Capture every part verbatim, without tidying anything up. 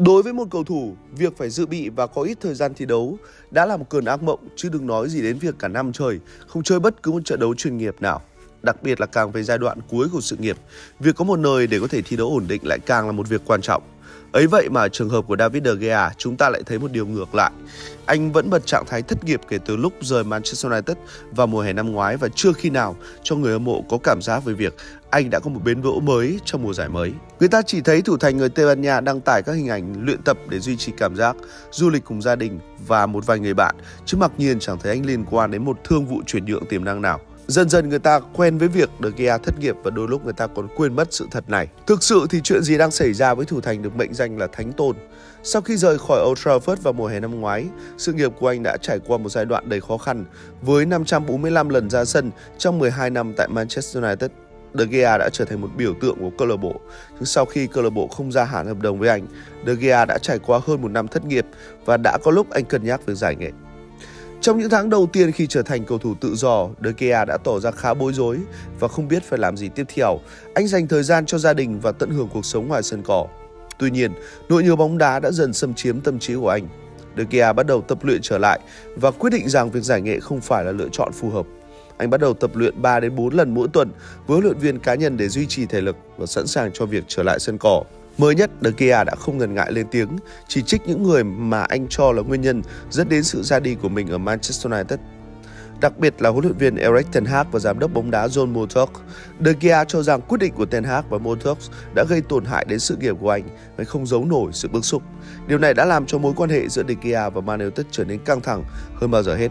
Đối với một cầu thủ, việc phải dự bị và có ít thời gian thi đấu đã là một cơn ác mộng, chứ đừng nói gì đến việc cả năm trời không chơi bất cứ một trận đấu chuyên nghiệp nào. Đặc biệt là càng về giai đoạn cuối của sự nghiệp, việc có một nơi để có thể thi đấu ổn định lại càng là một việc quan trọng. Ấy vậy mà trường hợp của David De Gea, chúng ta lại thấy một điều ngược lại. Anh vẫn bật trạng thái thất nghiệp kể từ lúc rời Manchester United vào mùa hè năm ngoái và chưa khi nào cho người hâm mộ có cảm giác về việc anh đã có một bến đỗ mới trong mùa giải mới. Người ta chỉ thấy thủ thành người Tây Ban Nha đăng tải các hình ảnh luyện tập để duy trì cảm giác, du lịch cùng gia đình và một vài người bạn, chứ mặc nhiên chẳng thấy anh liên quan đến một thương vụ chuyển nhượng tiềm năng nào. Dần dần người ta quen với việc De Gea thất nghiệp và đôi lúc người ta còn quên mất sự thật này. Thực sự thì chuyện gì đang xảy ra với thủ thành được mệnh danh là thánh tôn? Sau khi rời khỏi Old Trafford vào mùa hè năm ngoái, sự nghiệp của anh đã trải qua một giai đoạn đầy khó khăn với năm trăm bốn mươi lăm lần ra sân trong mười hai năm tại Manchester United. De Gea đã trở thành một biểu tượng của câu lạc bộ. Nhưng sau khi câu lạc bộ không gia hạn hợp đồng với anh, De Gea đã trải qua hơn một năm thất nghiệp và đã có lúc anh cân nhắc việc giải nghệ. Trong những tháng đầu tiên khi trở thành cầu thủ tự do, De Gea đã tỏ ra khá bối rối và không biết phải làm gì tiếp theo. Anh dành thời gian cho gia đình và tận hưởng cuộc sống ngoài sân cỏ. Tuy nhiên, nỗi nhớ bóng đá đã dần xâm chiếm tâm trí của anh. De Gea bắt đầu tập luyện trở lại và quyết định rằng việc giải nghệ không phải là lựa chọn phù hợp. Anh bắt đầu tập luyện ba đến bốn lần mỗi tuần với huấn luyện viên cá nhân để duy trì thể lực và sẵn sàng cho việc trở lại sân cỏ. Mới nhất, De Gea đã không ngần ngại lên tiếng chỉ trích những người mà anh cho là nguyên nhân dẫn đến sự ra đi của mình ở Manchester United. Đặc biệt là huấn luyện viên Erik ten Hag và giám đốc bóng đá John Murtough. De Gea cho rằng quyết định của ten Hag và Murtough đã gây tổn hại đến sự nghiệp của anh và không giấu nổi sự bức xúc. Điều này đã làm cho mối quan hệ giữa De Gea và Man United trở nên căng thẳng hơn bao giờ hết.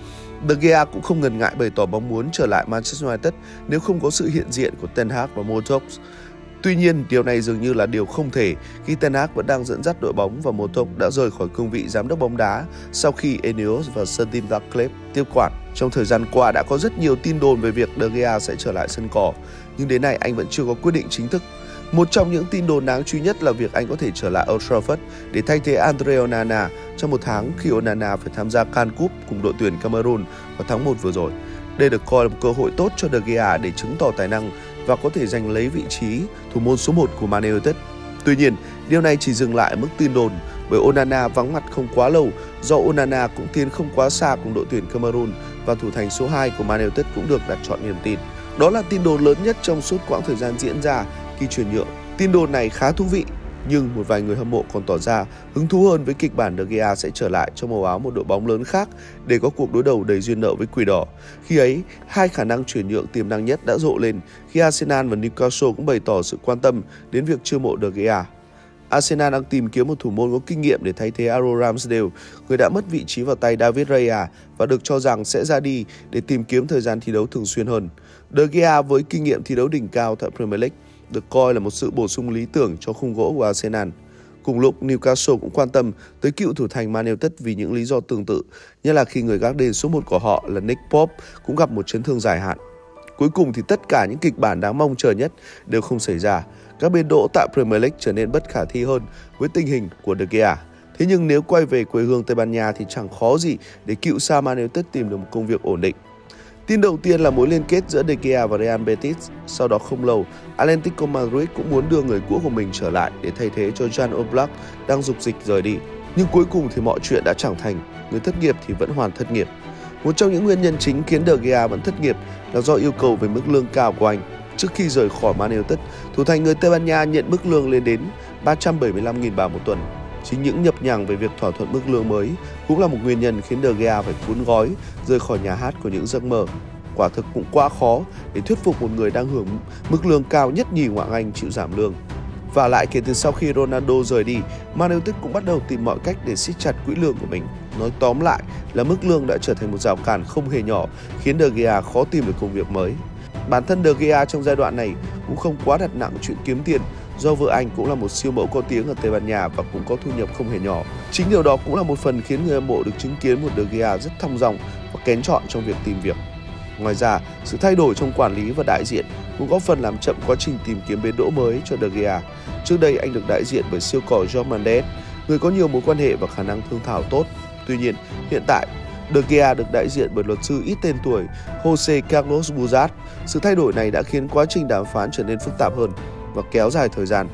De Gea cũng không ngần ngại bày tỏ mong muốn trở lại Manchester United nếu không có sự hiện diện của ten Hag và Murtough. Tuy nhiên, điều này dường như là điều không thể khi ten Hag vẫn đang dẫn dắt đội bóng và Murtough đã rời khỏi cương vị giám đốc bóng đá sau khi Ineos và Sir Tim Ratcliffe tiếp quản. Trong thời gian qua đã có rất nhiều tin đồn về việc De Gea sẽ trở lại sân cỏ, nhưng đến nay anh vẫn chưa có quyết định chính thức. Một trong những tin đồn đáng chú ý nhất là việc anh có thể trở lại Old Trafford để thay thế Andre Onana trong một tháng khi Onana phải tham gia CAN Cup cùng đội tuyển Cameroon vào tháng một vừa rồi. Đây được coi là một cơ hội tốt cho De Gea để chứng tỏ tài năng và có thể giành lấy vị trí thủ môn số một của Man United. Tuy nhiên, điều này chỉ dừng lại ở mức tin đồn bởi Onana vắng mặt không quá lâu do Onana cũng tiến không quá xa cùng đội tuyển Cameroon và thủ thành số hai của Man United cũng được đặt chọn niềm tin. Đó là tin đồn lớn nhất trong suốt quãng thời gian diễn ra khi chuyển nhượng. Tin đồn này khá thú vị, nhưng một vài người hâm mộ còn tỏ ra hứng thú hơn với kịch bản De Gea sẽ trở lại trong màu áo một đội bóng lớn khác để có cuộc đối đầu đầy duyên nợ với Quỷ Đỏ. Khi ấy, hai khả năng chuyển nhượng tiềm năng nhất đã rộ lên khi Arsenal và Newcastle cũng bày tỏ sự quan tâm đến việc chiêu mộ De Gea. Arsenal đang tìm kiếm một thủ môn có kinh nghiệm để thay thế Aaron Ramsdale, người đã mất vị trí vào tay David Raya và được cho rằng sẽ ra đi để tìm kiếm thời gian thi đấu thường xuyên hơn. De Gea với kinh nghiệm thi đấu đỉnh cao tại Premier League được coi là một sự bổ sung lý tưởng cho khung gỗ của Arsenal. Cùng lúc, Newcastle cũng quan tâm tới cựu thủ thành Man United vì những lý do tương tự, như là khi người gác đền số một của họ là Nick Pope cũng gặp một chấn thương dài hạn. Cuối cùng thì tất cả những kịch bản đáng mong chờ nhất đều không xảy ra. Các bến đỗ tại Premier League trở nên bất khả thi hơn với tình hình của De Gea. Thế nhưng nếu quay về quê hương Tây Ban Nha thì chẳng khó gì để cựu sao Man United tìm được một công việc ổn định. Tin đầu tiên là mối liên kết giữa De Gea và Real Betis. Sau đó không lâu, Atlético Madrid cũng muốn đưa người cũ của mình trở lại để thay thế cho Jan Oblak đang dục dịch rời đi. Nhưng cuối cùng thì mọi chuyện đã chẳng thành, người thất nghiệp thì vẫn hoàn thất nghiệp. Một trong những nguyên nhân chính khiến De Gea vẫn thất nghiệp là do yêu cầu về mức lương cao của anh. Trước khi rời khỏi Man United, thủ thành người Tây Ban Nha nhận mức lương lên đến ba trăm bảy mươi lăm nghìn bảng một tuần. Chính những nhập nhằng về việc thỏa thuận mức lương mới cũng là một nguyên nhân khiến De Gea phải cuốn gói rời khỏi nhà hát của những giấc mơ. Quả thực cũng quá khó để thuyết phục một người đang hưởng mức lương cao nhất nhì ngoại hạng Anh chịu giảm lương. Và lại kể từ sau khi Ronaldo rời đi, Man United cũng bắt đầu tìm mọi cách để siết chặt quỹ lương của mình. Nói tóm lại là mức lương đã trở thành một rào cản không hề nhỏ khiến De Gea khó tìm được công việc mới. Bản thân De Gea trong giai đoạn này cũng không quá đặt nặng chuyện kiếm tiền, do vợ anh cũng là một siêu mẫu có tiếng ở Tây Ban Nha và cũng có thu nhập không hề nhỏ. Chính điều đó cũng là một phần khiến người hâm mộ được chứng kiến một De Gea rất thong dong và kén chọn trong việc tìm việc. Ngoài ra, sự thay đổi trong quản lý và đại diện cũng góp phần làm chậm quá trình tìm kiếm bến đỗ mới cho De Gea. Trước đây anh được đại diện bởi siêu cò Jorge Mendes, người có nhiều mối quan hệ và khả năng thương thảo tốt. Tuy nhiên, hiện tại De Gea được đại diện bởi luật sư ít tên tuổi Jose Carlos Buzat. Sự thay đổi này đã khiến quá trình đàm phán trở nên phức tạp hơn và kéo dài thời gian.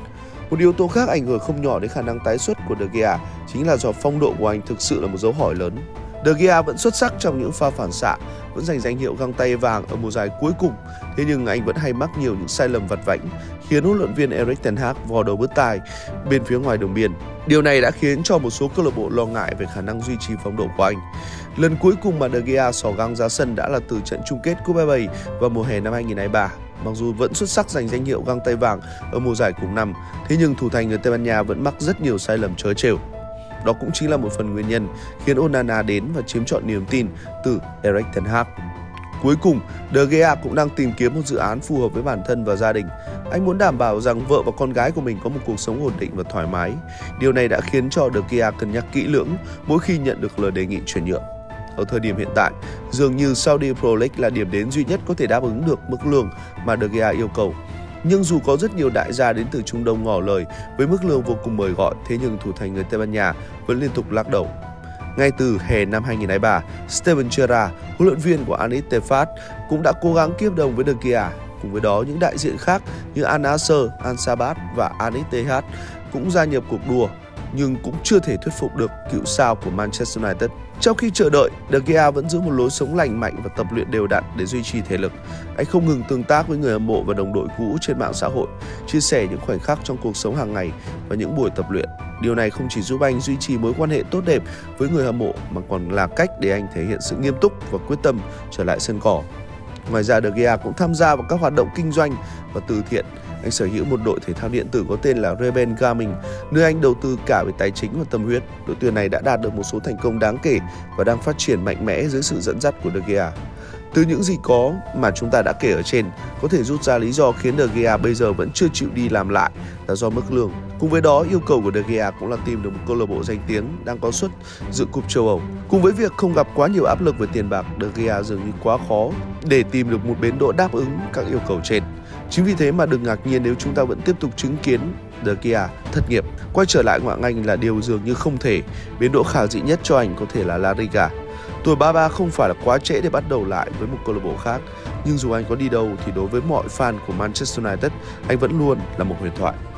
Một yếu tố khác ảnh hưởng không nhỏ đến khả năng tái xuất của De Gea chính là do phong độ của anh thực sự là một dấu hỏi lớn. De Gea vẫn xuất sắc trong những pha phản xạ, vẫn giành danh hiệu găng tay vàng ở mùa giải cuối cùng, thế nhưng anh vẫn hay mắc nhiều những sai lầm vặt vãnh, khiến huấn luyện viên Erik ten Hag vò đầu bứt tai bên phía ngoài đường biên. Điều này đã khiến cho một số câu lạc bộ lo ngại về khả năng duy trì phong độ của anh. Lần cuối cùng mà De Gea xỏ găng ra sân đã là từ trận chung kết Cúp ép a vào mùa hè năm hai nghìn không trăm hai mươi ba. Mặc dù vẫn xuất sắc giành danh hiệu găng tay vàng ở mùa giải cùng năm, thế nhưng thủ thành người Tây Ban Nha vẫn mắc rất nhiều sai lầm trớ trêu. Đó cũng chính là một phần nguyên nhân khiến Onana đến và chiếm trọn niềm tin từ Erik ten Hag. Cuối cùng, De Gea cũng đang tìm kiếm một dự án phù hợp với bản thân và gia đình. Anh muốn đảm bảo rằng vợ và con gái của mình có một cuộc sống ổn định và thoải mái. Điều này đã khiến cho De Gea cân nhắc kỹ lưỡng mỗi khi nhận được lời đề nghị chuyển nhượng. Ở thời điểm hiện tại, dường như Saudi Pro League là điểm đến duy nhất có thể đáp ứng được mức lương mà De Gea yêu cầu. Nhưng dù có rất nhiều đại gia đến từ Trung Đông ngỏ lời với mức lương vô cùng mời gọi, thế nhưng thủ thành người Tây Ban Nha vẫn liên tục lắc đầu. Ngay từ hè năm hai nghìn không trăm hai mươi ba, Steven Gerrard, huấn luyện viên của Al Ittihad, cũng đã cố gắng kiếp đồng với De Gea. Cùng với đó, những đại diện khác như Al Nassr, Al Sabath và Al Ittihad cũng gia nhập cuộc đua, nhưng cũng chưa thể thuyết phục được cựu sao của Manchester United. Trong khi chờ đợi, De Gea vẫn giữ một lối sống lành mạnh và tập luyện đều đặn để duy trì thể lực. Anh không ngừng tương tác với người hâm mộ và đồng đội cũ trên mạng xã hội, chia sẻ những khoảnh khắc trong cuộc sống hàng ngày và những buổi tập luyện. Điều này không chỉ giúp anh duy trì mối quan hệ tốt đẹp với người hâm mộ mà còn là cách để anh thể hiện sự nghiêm túc và quyết tâm trở lại sân cỏ. Ngoài ra, De Gea cũng tham gia vào các hoạt động kinh doanh và từ thiện. Anh sở hữu một đội thể thao điện tử có tên là Rebel Gaming, nơi anh đầu tư cả về tài chính và tâm huyết. Đội tuyển này đã đạt được một số thành công đáng kể và đang phát triển mạnh mẽ dưới sự dẫn dắt của De Gea. Từ những gì có mà chúng ta đã kể ở trên, có thể rút ra lý do khiến De Gea bây giờ vẫn chưa chịu đi làm lại là do mức lương. Cùng với đó, yêu cầu của De Gea cũng là tìm được một câu lạc bộ danh tiếng đang có suất dự cúp châu Âu. Cùng với việc không gặp quá nhiều áp lực về tiền bạc, De Gea dường như quá khó để tìm được một bến đỗ đáp ứng các yêu cầu trên. Chính vì thế mà đừng ngạc nhiên nếu chúng ta vẫn tiếp tục chứng kiến De Gea thất nghiệp. Quay trở lại ngoại hạng Anh là điều dường như không thể. Bến đỗ khả dĩ nhất cho anh có thể là La Liga. Tuổi ba mươi ba không phải là quá trễ để bắt đầu lại với một câu lạc bộ khác, nhưng dù anh có đi đâu thì đối với mọi fan của Manchester United, anh vẫn luôn là một huyền thoại.